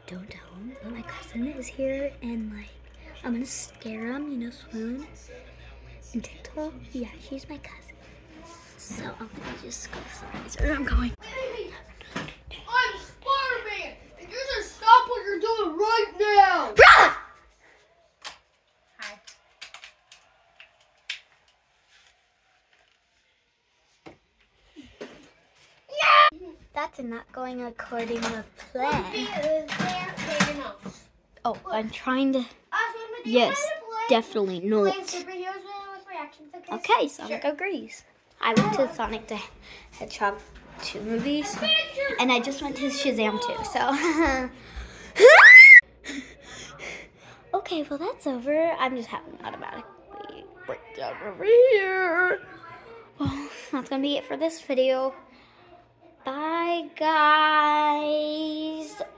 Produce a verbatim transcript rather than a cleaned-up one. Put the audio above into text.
don't tell him, but my cousin is here, and like, I'm gonna scare him, you know, Swoon and TikTok. Yeah, she's my cousin. So I'm gonna just go surprise her. I'm going. I'm Spider-Man, and you should stop what you're doing right now. Hi. Yeah. That's not going according to plan. Oh, I'm trying to. Yes, definitely not. Okay, Sonic agrees. I went to Sonic the Hedgehog two movies, and I just went to Shazam two, so. Okay, well that's over. I'm just having automatically breakdown over here. Well, that's gonna be it for this video. Bye, guys.